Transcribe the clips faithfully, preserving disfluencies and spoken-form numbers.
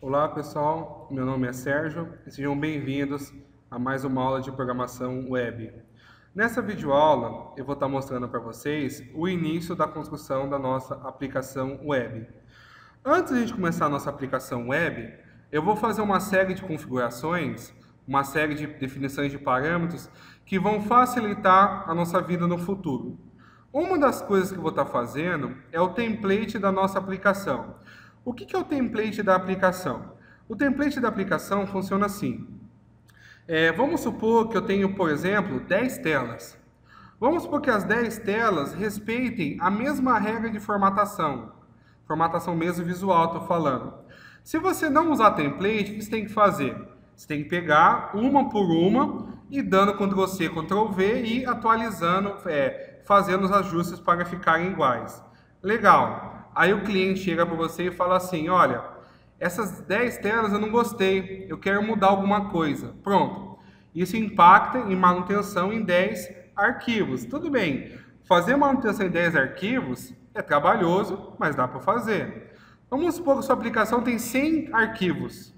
Olá pessoal, meu nome é Sérgio e sejam bem-vindos a mais uma aula de programação web. Nessa videoaula eu vou estar mostrando para vocês o início da construção da nossa aplicação web. Antes de a gente começar a nossa aplicação web, eu vou fazer uma série de configurações, uma série de definições de parâmetros que vão facilitar a nossa vida no futuro. Uma das coisas que eu vou estar fazendo é o template da nossa aplicação. O que é o template da aplicação? O template da aplicação funciona assim. É, vamos supor que eu tenho, por exemplo, dez telas. Vamos supor que as dez telas respeitem a mesma regra de formatação. Formatação mesmo visual, estou falando. Se você não usar template, o que você tem que fazer? Você tem que pegar uma por uma e dando control C, control V e atualizando, é, fazendo os ajustes para ficarem iguais. Legal. Aí o cliente chega para você e fala assim, olha, essas dez telas eu não gostei, eu quero mudar alguma coisa. Pronto. Isso impacta em manutenção em dez arquivos. Tudo bem, fazer manutenção em dez arquivos é trabalhoso, mas dá para fazer. Vamos supor que sua aplicação tem cem arquivos.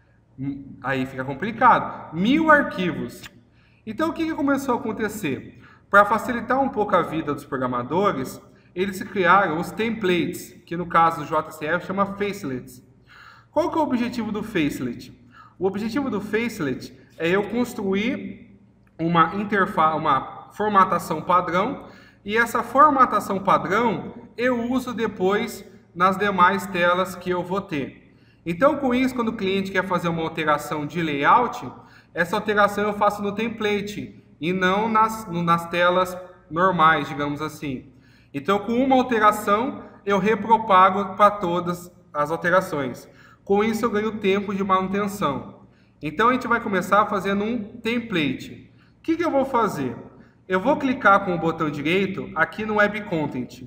Aí fica complicado. Mil arquivos. Então o que começou a acontecer? Para facilitar um pouco a vida dos programadores, eles criaram os templates, que no caso do J C F chama facelets. Qual que é o objetivo do facelet? O objetivo do facelet é eu construir uma interface, uma formatação padrão, e essa formatação padrão eu uso depois nas demais telas que eu vou ter. Então, com isso, quando o cliente quer fazer uma alteração de layout, essa alteração eu faço no template e não nas, nas telas normais, digamos assim. Então, com uma alteração, eu repropago para todas as alterações. Com isso, eu ganho tempo de manutenção. Então, a gente vai começar fazendo um template. O que, que eu vou fazer? Eu vou clicar com o botão direito aqui no Web Content.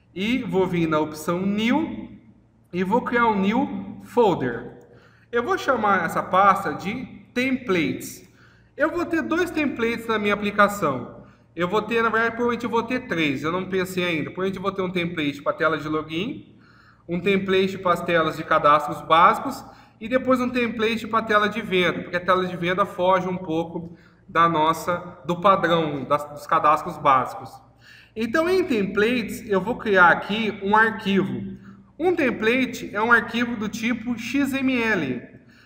E vou vir na opção New e vou criar um New Folder. Eu vou chamar essa pasta de Templates. Eu vou ter dois templates na minha aplicação. Eu vou ter, na verdade, provavelmente eu vou ter três, eu não pensei ainda. Provavelmente eu vou ter um template para a tela de login, um template para as telas de cadastros básicos e depois um template para a tela de venda, porque a tela de venda foge um pouco da nossa, do padrão das, dos cadastros básicos. Então, em templates, eu vou criar aqui um arquivo. Um template é um arquivo do tipo X M L.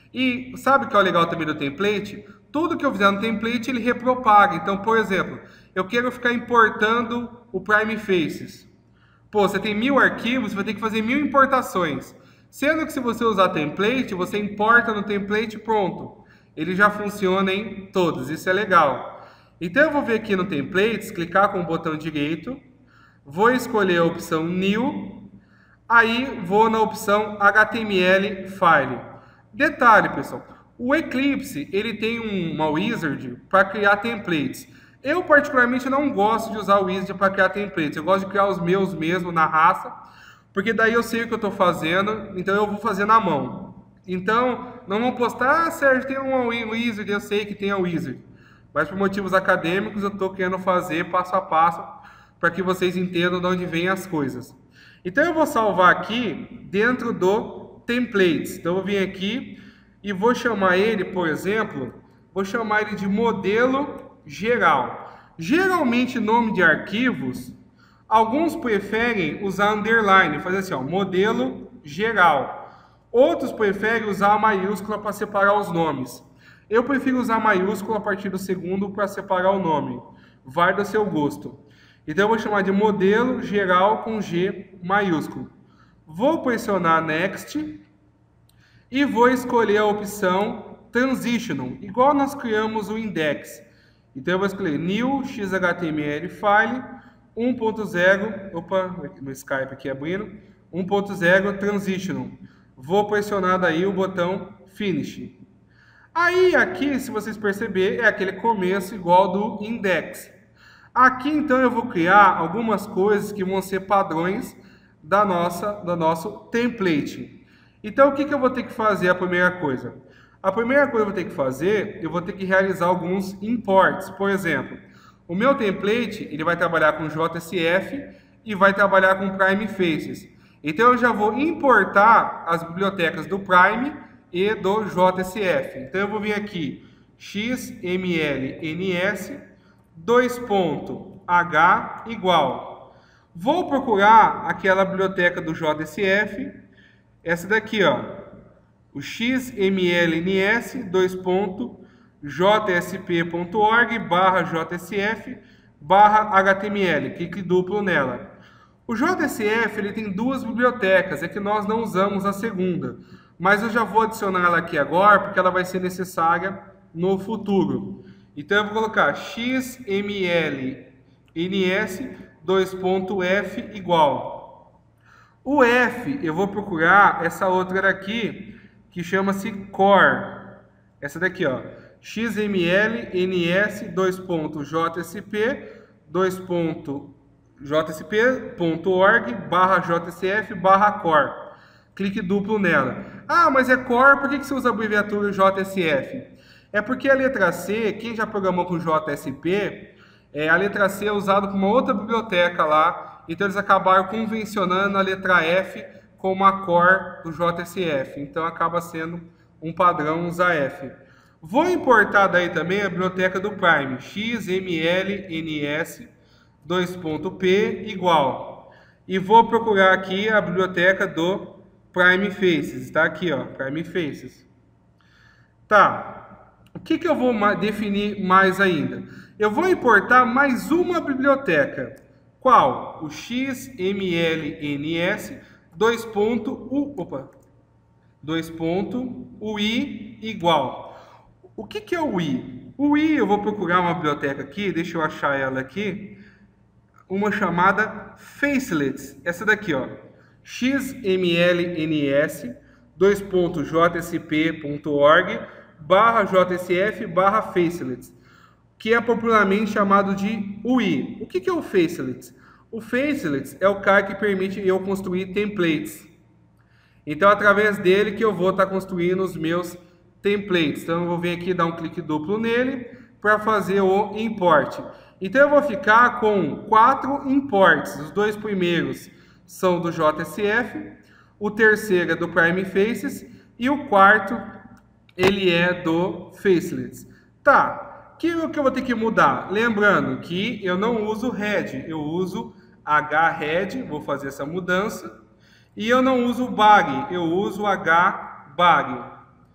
E sabe o que é o legal também do template? Tudo que eu fizer no template, ele repropaga. Então, por exemplo, eu quero ficar importando o Prime Faces. Pô, você tem mil arquivos, você vai ter que fazer mil importações. Sendo que se você usar template, você importa no template e pronto. Ele já funciona em todos, isso é legal. Então eu vou vir aqui no Templates, clicar com o botão direito, vou escolher a opção New, aí vou na opção H T M L File. Detalhe, pessoal, o Eclipse ele tem uma wizard para criar templates. Eu, particularmente, não gosto de usar o Wizard para criar templates. Eu gosto de criar os meus mesmo na raça, porque daí eu sei o que eu estou fazendo, então eu vou fazer na mão. Então, não vão postar, ah, Sérgio, tem um Wizard, eu sei que tem um Wizard. Mas por motivos acadêmicos, eu estou querendo fazer passo a passo para que vocês entendam de onde vêm as coisas. Então, eu vou salvar aqui dentro do Templates. Então, eu vou vir aqui e vou chamar ele, por exemplo, vou chamar ele de modelo geral. Geralmente, nome de arquivos, alguns preferem usar underline, fazer assim, ó, modelo geral. Outros preferem usar a maiúscula para separar os nomes. Eu prefiro usar a maiúscula a partir do segundo para separar o nome. Vai do seu gosto. Então, eu vou chamar de modelo geral com G maiúsculo. Vou pressionar Next e vou escolher a opção Transitional, igual nós criamos o Index. Então eu vou escolher New X H T M L File um ponto zero, opa, no Skype aqui abrindo, um ponto zero Transitional. Vou pressionar daí o botão Finish. Aí aqui, se vocês perceberem, é aquele começo igual do Index. Aqui então eu vou criar algumas coisas que vão ser padrões da nossa, do nosso template. Então o que, que eu vou ter que fazer a primeira coisa? A primeira coisa que eu vou ter que fazer, eu vou ter que realizar alguns imports. Por exemplo, o meu template ele vai trabalhar com J S F e vai trabalhar com Prime Faces. Então eu já vou importar as bibliotecas do Prime e do J S F. Então eu vou vir aqui, X M L N S, dois pontos, H igual. Vou procurar aquela biblioteca do J S F, essa daqui, ó, o X M L N S, dois pontos, jsp.org barra JSF barra H T M L, clique duplo nela. O J S F ele tem duas bibliotecas, é que nós não usamos a segunda, mas eu já vou adicionar ela aqui agora, porque ela vai ser necessária no futuro. Então eu vou colocar X M L N S, dois pontos, F igual. O F, eu vou procurar essa outra daqui, que chama-se core. Essa daqui, ó. X M L N S, dois pontos, JSP, dois pontos, jsp.org barra JSF barra core. Clique duplo nela. Ah, mas é core, por que você usa a abreviatura J S F? É porque a letra C, quem já programou com J S P, é, a letra C é usada com uma outra biblioteca lá, então eles acabaram convencionando a letra F como a core do J S F, então acaba sendo um padrão usar F. Vou importar daí também a biblioteca do Prime, X M L N S, dois pontos, P igual. E vou procurar aqui a biblioteca do Prime Faces, está aqui, ó, Prime Faces. Tá, o que, que eu vou definir mais ainda? Eu vou importar mais uma biblioteca. Qual? O X M L N S, dois pontos, U, opa, dois pontos, U I igual. O que, que é o U I? O U I, eu vou procurar uma biblioteca aqui, deixa eu achar ela aqui, uma chamada Facelets, essa daqui, ó, X M L N S, dois pontos, jsp.org, barra JSF, barra Facelets, que é popularmente chamado de U I. O que, que é o Facelets? O Facelets é o cara que permite eu construir templates. Então, através dele que eu vou estar construindo os meus templates. Então, eu vou vir aqui dar um clique duplo nele para fazer o import. Então, eu vou ficar com quatro imports. Os dois primeiros são do J S F, o terceiro é do Prime Faces e o quarto ele é do Facelets. Tá, o que, que eu vou ter que mudar? Lembrando que eu não uso head, eu uso hhead, vou fazer essa mudança. E eu não uso bag, eu uso hbag.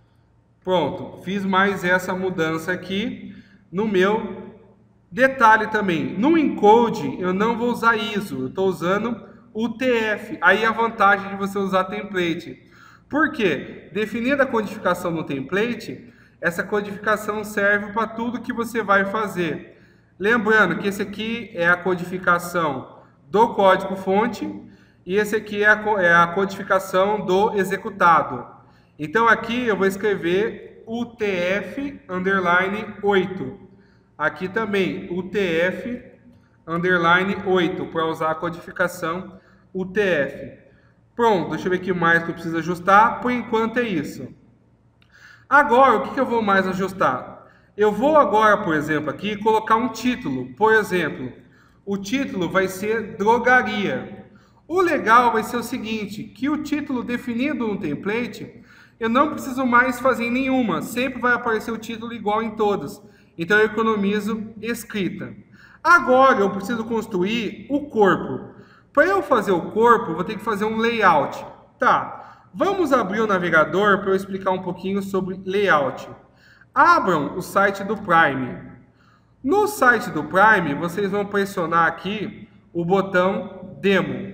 Pronto, fiz mais essa mudança aqui no meu detalhe também. No encode eu não vou usar I S O, eu estou usando U T F. Aí a vantagem de você usar template. Por quê? Definida a codificação no template, essa codificação serve para tudo que você vai fazer. Lembrando que esse aqui é a codificação do código-fonte e esse aqui é a, é a codificação do executado. Então aqui eu vou escrever U T F underline oito. Aqui também U T F underline oito para usar a codificação U T F. Pronto, deixa eu ver o que mais que eu preciso ajustar. Por enquanto é isso. Agora, o que, que eu vou mais ajustar? Eu vou agora, por exemplo, aqui colocar um título. Por exemplo, o título vai ser drogaria. O legal vai ser o seguinte, que o título definido no template, eu não preciso mais fazer em nenhuma. Sempre vai aparecer o título igual em todas. Então eu economizo escrita. Agora eu preciso construir o corpo. Para eu fazer o corpo, eu vou ter que fazer um layout. Tá, vamos abrir o navegador para eu explicar um pouquinho sobre layout. Abram o site do Prime. No site do Prime, vocês vão pressionar aqui o botão Demo.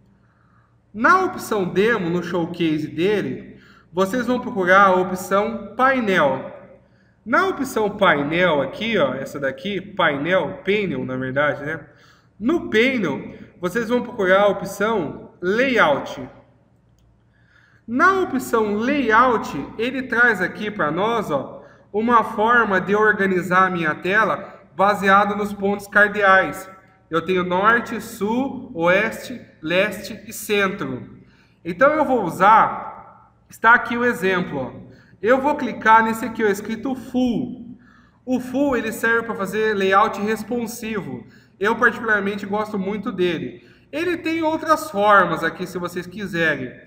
Na opção Demo, no showcase dele, vocês vão procurar a opção Painel. Na opção Painel aqui, ó, essa daqui, Painel, Panel na verdade, né? No Panel, vocês vão procurar a opção Layout. Na opção Layout, ele traz aqui para nós, ó, uma forma de organizar a minha tela baseada nos pontos cardeais. Eu tenho norte, sul, oeste, leste e centro. Então eu vou usar, está aqui o exemplo, ó. Eu vou clicar nesse aqui, ó, escrito Full. O Full ele serve para fazer layout responsivo. Eu particularmente gosto muito dele. Ele tem outras formas aqui se vocês quiserem.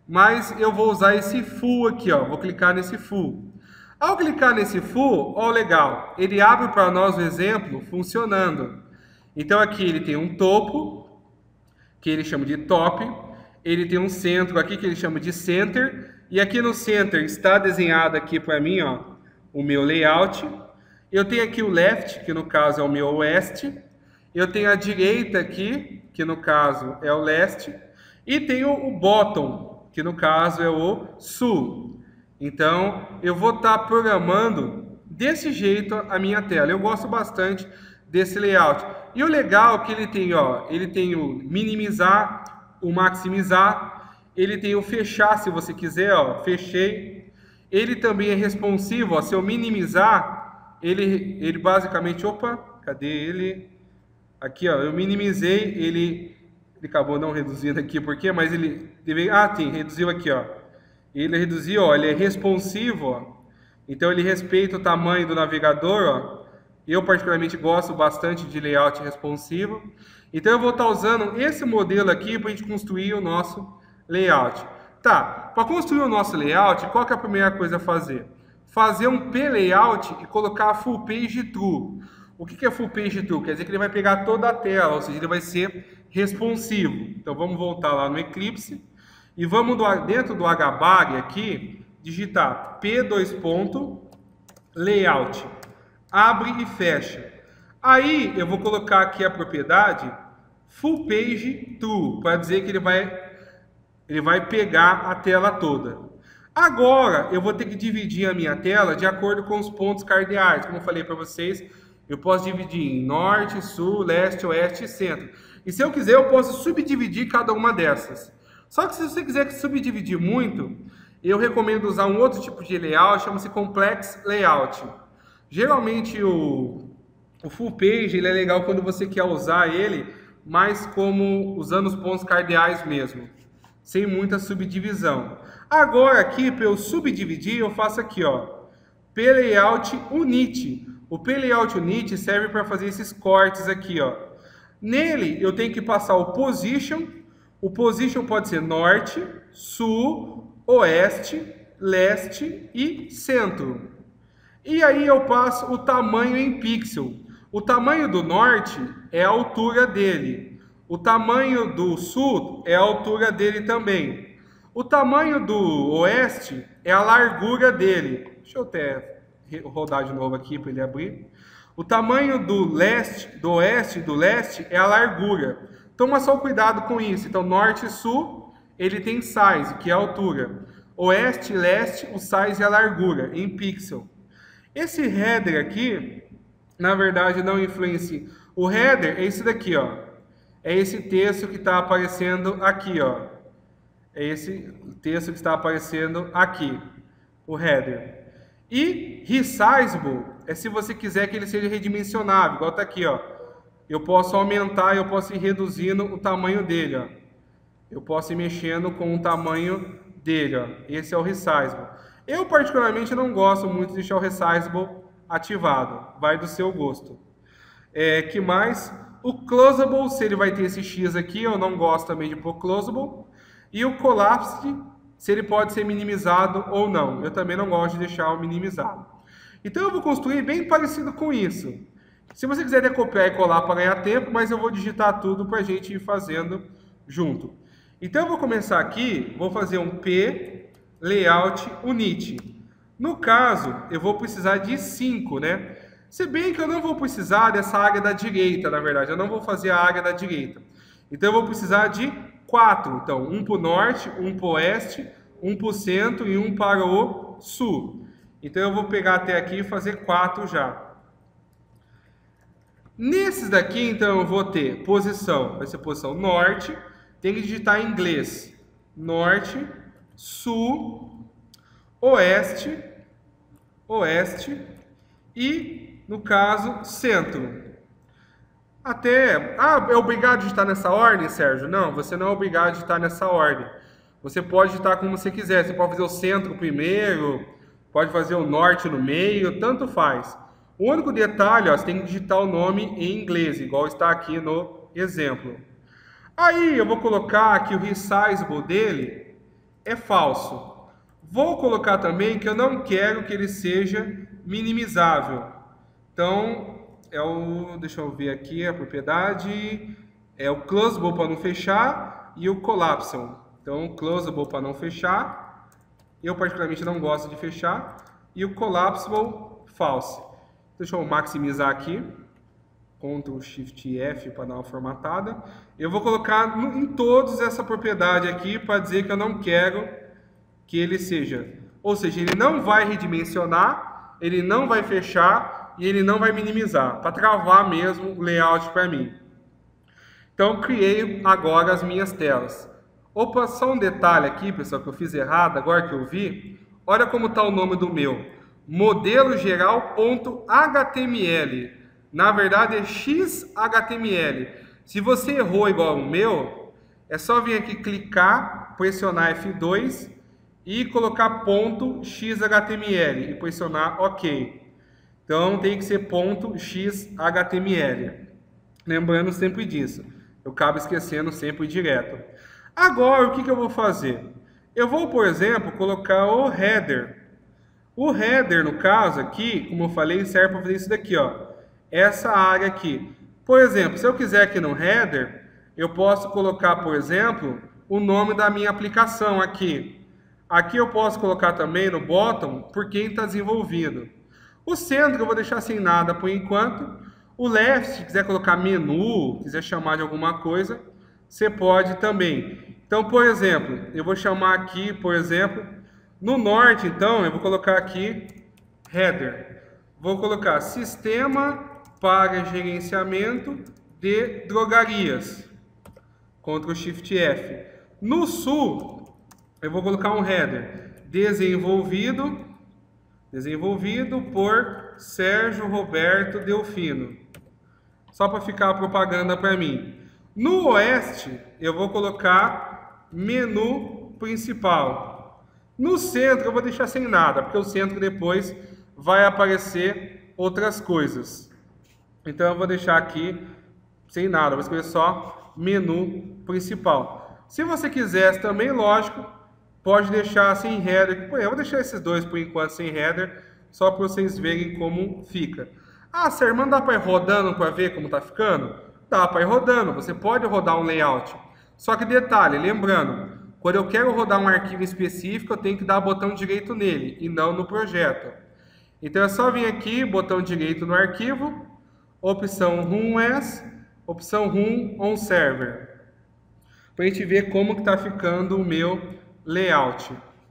mas eu vou usar esse full aqui, ó. Vou clicar nesse full. Ao clicar nesse full, ó, legal, ele abre para nós o exemplo funcionando. Então aqui ele tem um topo, que ele chama de top, ele tem um centro aqui que ele chama de center, e aqui no center está desenhado aqui para mim, ó, o meu layout. Eu tenho aqui o left, que no caso é o meu oeste, eu tenho a direita aqui, que no caso é o leste, e tenho o bottom, que no caso é o sul. Então, eu vou estar programando desse jeito a minha tela. Eu gosto bastante desse layout. E o legal é que ele tem, ó, ele tem o minimizar, o maximizar, ele tem o fechar, se você quiser, ó, fechei. Ele também é responsivo, ó, se eu minimizar, ele, ele basicamente, opa, cadê ele? Aqui, ó, eu minimizei, ele, ele acabou não reduzindo aqui, por quê? Mas ele, deve, ah, tem, reduziu aqui, ó. Ele reduziu, ó, ele é responsivo, ó. Então ele respeita o tamanho do navegador, ó. Eu particularmente gosto bastante de layout responsivo. Então eu vou estar usando esse modelo aqui para a gente construir o nosso layout. Tá, para construir o nosso layout, qual que é a primeira coisa a fazer? Fazer um p-layout e colocar full page true. O que que é full page true? Quer dizer que ele vai pegar toda a tela, ou seja, ele vai ser responsivo. Então vamos voltar lá no Eclipse e vamos do, dentro do hbag aqui digitar p dois ponto layout. Abre e fecha. Aí eu vou colocar aqui a propriedade full page true, para dizer que ele vai, ele vai pegar a tela toda. Agora eu vou ter que dividir a minha tela de acordo com os pontos cardeais. Como eu falei para vocês, eu posso dividir em norte, sul, leste, oeste e centro. E se eu quiser, eu posso subdividir cada uma dessas. Só que se você quiser subdividir muito, eu recomendo usar um outro tipo de layout, chama-se Complex Layout. Geralmente o, o Full Page ele é legal quando você quer usar ele, mas como usando os pontos cardeais mesmo, sem muita subdivisão. Agora aqui, para eu subdividir, eu faço aqui, ó, P-Layout Unit. O P-Layout Unit serve para fazer esses cortes aqui, ó. Nele eu tenho que passar o Position. O Position pode ser Norte, Sul, Oeste, Leste e Centro. E aí eu passo o tamanho em pixel. O tamanho do norte é a altura dele. O tamanho do sul é a altura dele também. O tamanho do oeste é a largura dele. Deixa eu até rodar de novo aqui para ele abrir. O tamanho do leste, do oeste e do leste é a largura. Toma só cuidado com isso. Então, norte e sul, ele tem size, que é a altura. Oeste e leste, o size é a largura, em pixel. Esse header aqui, na verdade, não influencia. O header é esse daqui, ó. É esse texto que está aparecendo aqui, ó. É esse texto que está aparecendo aqui, o header. E resizable é se você quiser que ele seja redimensionável, igual está aqui, ó. Eu posso aumentar, eu posso ir reduzindo o tamanho dele, ó. Eu posso ir mexendo com o tamanho dele, ó. Esse é o resizable. Eu, particularmente, não gosto muito de deixar o resizable ativado. Vai do seu gosto. É, que mais? O closable, se ele vai ter esse X aqui, eu não gosto também de pôr closable. E o collapsed, se ele pode ser minimizado ou não. Eu também não gosto de deixar o minimizado. Então, eu vou construir bem parecido com isso. Se você quiser copiar e colar para ganhar tempo, mas eu vou digitar tudo para a gente ir fazendo junto. Então, eu vou começar aqui, vou fazer um P... Layout Unit. No caso, eu vou precisar de cinco, né? Se bem que eu não vou precisar dessa área da direita, na verdade. Eu não vou fazer a área da direita. Então, eu vou precisar de quatro. Então, um para o norte, um para o oeste, um para o centro e um para o sul. Então, eu vou pegar até aqui e fazer quatro já. Nesses daqui, então, eu vou ter posição. Vai ser posição norte. Tem que digitar em inglês. Norte... Sul, Oeste, Oeste e, no caso, Centro. Até... Ah, é obrigado a digitar nessa ordem, Sérgio? Não, você não é obrigado a digitar nessa ordem. Você pode digitar como você quiser. Você pode fazer o centro primeiro, pode fazer o norte no meio, tanto faz. O único detalhe, ó, você tem que digitar o nome em inglês, igual está aqui no exemplo. Aí eu vou colocar aqui o resizable dele. é falso. Vou colocar também que eu não quero que ele seja minimizável. Então, é o, deixa eu ver aqui a propriedade, é o closable para não fechar e o collapsible. Então, closable para não fechar, eu particularmente não gosto de fechar, e o collapsible false. Deixa eu maximizar aqui, Ctrl Shift F para dar uma formatada. Eu vou colocar no, em todos essa propriedade aqui para dizer que eu não quero que ele seja, ou seja, ele não vai redimensionar, ele não vai fechar e ele não vai minimizar, para travar mesmo o layout para mim. Então, criei agora as minhas telas. Opa, só um detalhe aqui, pessoal, que eu fiz errado, agora que eu vi. Olha como está o nome do meu. Modelo geral.html. Na verdade é X H T M L. Se você errou igual o meu, é só vir aqui clicar, pressionar F dois e colocar ponto X H T M L e pressionar OK. Então tem que ser ponto X H T M L. Lembrando sempre disso. Eu acabo esquecendo sempre direto. Agora o que, que eu vou fazer? Eu vou, por exemplo, colocar o header. O header, no caso aqui, como eu falei, serve para fazer isso daqui, ó. Essa área aqui. Por exemplo, se eu quiser aqui no header, eu posso colocar, por exemplo, o nome da minha aplicação aqui. Aqui eu posso colocar também no bottom por quem está desenvolvido. O centro eu vou deixar sem nada por enquanto. O left, se quiser colocar menu, quiser chamar de alguma coisa, você pode também. Então, por exemplo, eu vou chamar aqui, por exemplo, no norte, então, eu vou colocar aqui header. Vou colocar sistema para gerenciamento de drogarias. Ctrl Shift F. No sul, eu vou colocar um header. Desenvolvido, desenvolvido por Sérgio Roberto Delfino. Só para ficar a propaganda para mim. No oeste, eu vou colocar menu principal. No centro, eu vou deixar sem nada, porque o centro depois vai aparecer outras coisas. Então, eu vou deixar aqui sem nada, vou escolher só menu principal. Se você quiser também, lógico, pode deixar sem header. Eu vou deixar esses dois por enquanto sem header, só para vocês verem como fica. Ah, Sérgio, mas não dá para ir rodando para ver como está ficando? Dá para ir rodando, você pode rodar um layout. Só que detalhe, lembrando, quando eu quero rodar um arquivo específico, eu tenho que dar botão direito nele e não no projeto. Então é só vir aqui, botão direito no arquivo, opção Run As, opção Run On Server. Para a gente ver como que está ficando o meu layout.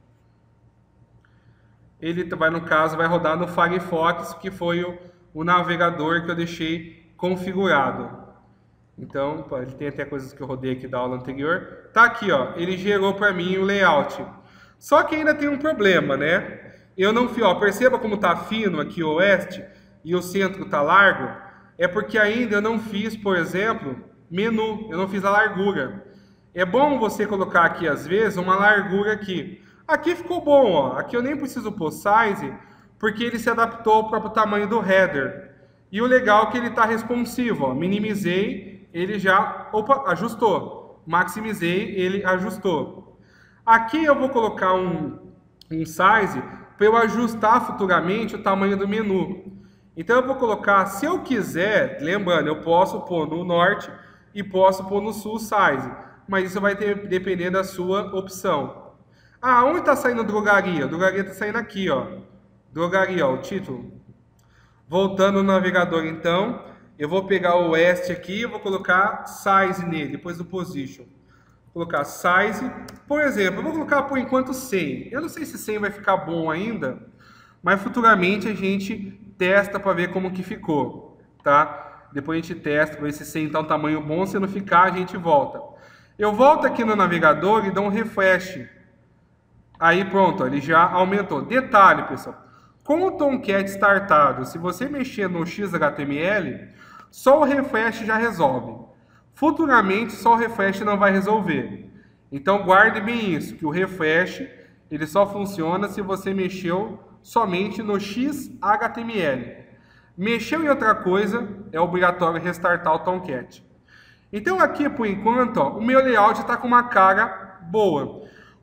Ele vai, no caso, vai rodar no Firefox, que foi o, o navegador que eu deixei configurado. Então, ele tem até coisas que eu rodei aqui da aula anterior. Tá aqui, ó, ele gerou para mim o layout. Só que ainda tem um problema, né? Eu não fiz, ó, perceba como tá fino aqui o oeste e o centro tá largo. É porque ainda eu não fiz, por exemplo, menu, eu não fiz a largura. É bom você colocar aqui, às vezes, uma largura aqui. Aqui ficou bom, ó. Aqui eu nem preciso pôr size, porque ele se adaptou ao próprio tamanho do header. E o legal é que ele está responsivo, ó. Minimizei, ele já, opa, ajustou. Maximizei, ele ajustou. Aqui eu vou colocar um, um size para eu ajustar futuramente o tamanho do menu. Então eu vou colocar, se eu quiser, lembrando, eu posso pôr no norte e posso pôr no sul size. Mas isso vai ter, depender da sua opção. Ah, onde está saindo drogaria? Drogaria está saindo aqui, ó. Drogaria, ó, o título. Voltando no navegador, então, eu vou pegar o oeste aqui e vou colocar size nele, depois do position. Vou colocar size, por exemplo, eu vou colocar por enquanto cem. Eu não sei se cem vai ficar bom ainda, mas futuramente a gente testa para ver como que ficou, tá? Depois a gente testa para ver se cem está um tamanho bom, se não ficar a gente volta. Eu volto aqui no navegador e dou um refresh. Aí pronto, ele já aumentou. Detalhe, pessoal, com o Tomcat startado, se você mexer no X H T M L, só o refresh já resolve. Futuramente, só o refresh não vai resolver. Então guarde bem isso, que o refresh ele só funciona se você mexeu somente no X H T M L. Mexeu em outra coisa, é obrigatório restartar o Tomcat. Então aqui, por enquanto, ó, o meu layout está com uma cara boa.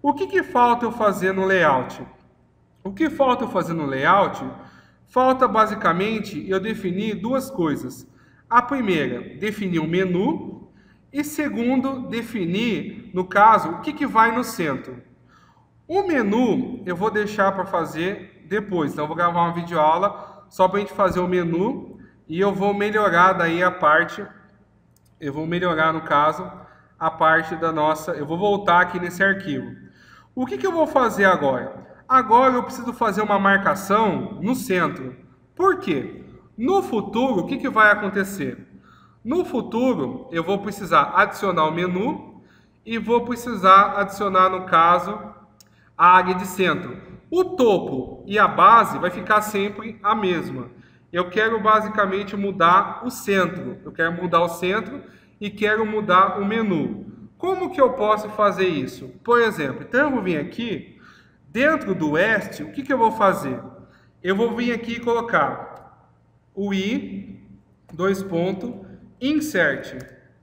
O que que falta eu fazer no layout? O que falta eu fazer no layout? Falta basicamente eu definir duas coisas. A primeira, definir um menu. E segundo, definir, no caso, o que que vai no centro. O menu eu vou deixar para fazer depois. Então eu vou gravar uma videoaula só para a gente fazer o menu. E eu vou melhorar daí a parte, eu vou melhorar no caso, a parte da nossa, eu vou voltar aqui nesse arquivo. O que que eu vou fazer agora? Agora eu preciso fazer uma marcação no centro. Por quê? No futuro, o que que vai acontecer? No futuro, eu vou precisar adicionar o menu e vou precisar adicionar, no caso, a área de centro. O topo e a base vai ficar sempre a mesma. Eu quero basicamente mudar o centro. Eu quero mudar o centro e quero mudar o menu. Como que eu posso fazer isso? Por exemplo, então eu vou vir aqui, dentro do West, o que que eu vou fazer? Eu vou vir aqui e colocar o i, dois pontos, insert.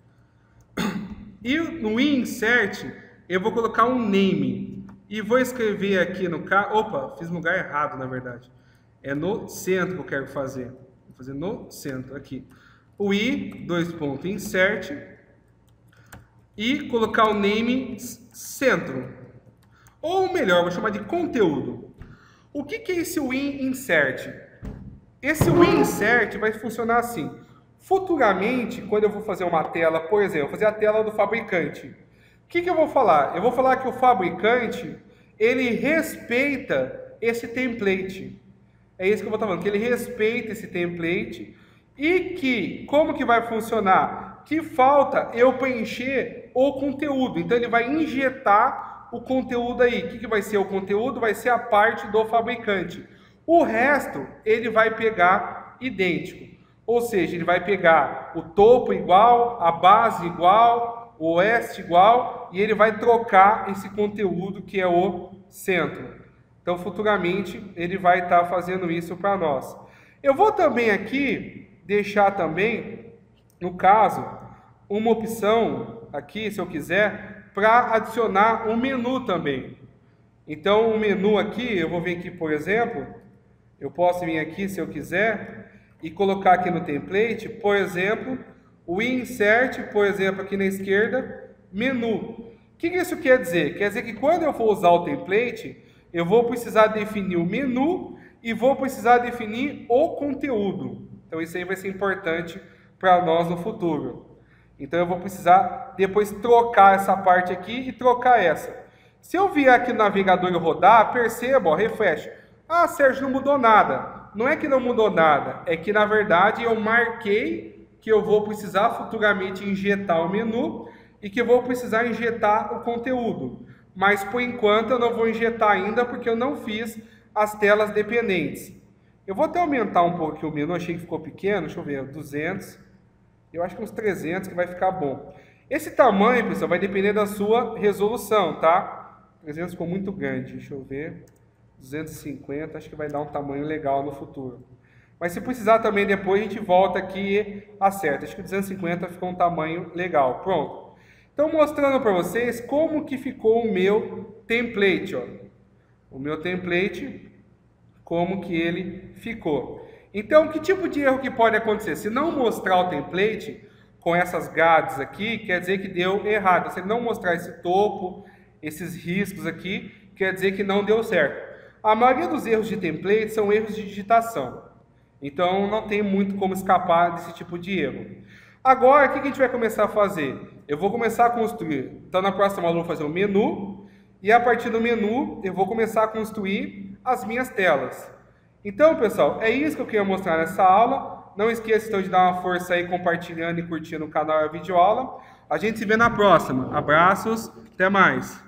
E no i insert, eu vou colocar um name. E vou escrever aqui no... Opa, fiz no lugar errado, na verdade. É no centro que eu quero fazer. Vou fazer no centro, aqui. O i, dois pontos, insert. E colocar o name centro. Ou melhor, vou chamar de conteúdo. O que que é esse i insert? Esse i insert vai funcionar assim. Futuramente, quando eu vou fazer uma tela, por exemplo, vou fazer a tela do fabricante. O que que eu vou falar? Eu vou falar que o fabricante, ele respeita esse template. É isso que eu vou estar falando, que ele respeita esse template e que, como que vai funcionar? Que falta eu preencher o conteúdo. Então, ele vai injetar o conteúdo aí. O que que vai ser o conteúdo? Vai ser a parte do fabricante. O resto, ele vai pegar idêntico. Ou seja, ele vai pegar o topo igual, a base igual, o oeste igual, e ele vai trocar esse conteúdo que é o centro. Então, futuramente, ele vai estar fazendo isso para nós. Eu vou também aqui deixar também, no caso, uma opção aqui, se eu quiser, para adicionar um menu também. Então, o menu aqui, eu vou vir aqui, por exemplo, eu posso vir aqui, se eu quiser, e colocar aqui no template, por exemplo, o insert, por exemplo, aqui na esquerda, menu. O que que isso quer dizer? Quer dizer que quando eu for usar o template, eu vou precisar definir o menu e vou precisar definir o conteúdo. Então isso aí vai ser importante para nós no futuro. Então eu vou precisar depois trocar essa parte aqui e trocar essa. Se eu vier aqui no navegador e rodar, perceba, ó, refresh. Ah, Sérgio, não mudou nada. Não é que não mudou nada, é que na verdade eu marquei que eu vou precisar futuramente injetar o menu e que eu vou precisar injetar o conteúdo. Mas por enquanto eu não vou injetar ainda porque eu não fiz as telas dependentes. Eu vou até aumentar um pouco aqui o menu, achei que ficou pequeno, deixa eu ver, duzentos, eu acho que uns trezentos que vai ficar bom. Esse tamanho, pessoal, vai depender da sua resolução, tá? trezentos ficou muito grande, deixa eu ver, duzentos e cinquenta, acho que vai dar um tamanho legal no futuro. Mas se precisar também depois a gente volta aqui e acerta. Acho que duzentos e cinquenta ficou um tamanho legal. Pronto. Então mostrando para vocês como que ficou o meu template, ó. O meu template, como que ele ficou. Então que tipo de erro que pode acontecer? Se não mostrar o template com essas grades aqui, quer dizer que deu errado. Se ele não mostrar esse topo, esses riscos aqui, quer dizer que não deu certo. A maioria dos erros de template são erros de digitação. Então, não tem muito como escapar desse tipo de erro. Agora, o que a gente vai começar a fazer? Eu vou começar a construir. Então, na próxima aula, eu vou fazer um menu. E a partir do menu, eu vou começar a construir as minhas telas. Então, pessoal, é isso que eu queria mostrar nessa aula. Não esqueça, então, de dar uma força aí, compartilhando e curtindo o canal e a videoaula. A gente se vê na próxima. Abraços, até mais.